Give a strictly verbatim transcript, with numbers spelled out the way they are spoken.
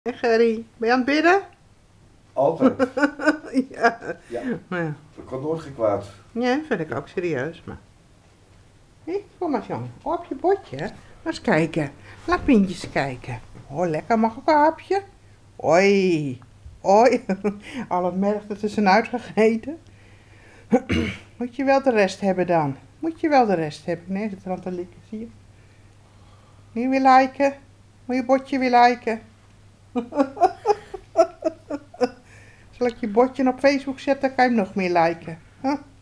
En Gerry, ben je aan het bidden? Altijd. Ja. Ja, Maar ja. dat kan nooit geen kwaad. Ja, vind ik ook serieus, maar... Hé, kom maar, Jan. Op je bordje. Maar eens kijken. Laat Pintjes kijken. Oh, lekker. Mag ook een hapje? Oi. Oi. Al het merg er tussenuit gegeten. Moet je wel de rest hebben dan? Moet je wel de rest hebben? Nee, zit er aan te likken, zie je? Moet je weer liken? Moet je bordje weer liken? Zal ik je bordje op Facebook zetten, dan kan je hem nog meer liken. Huh?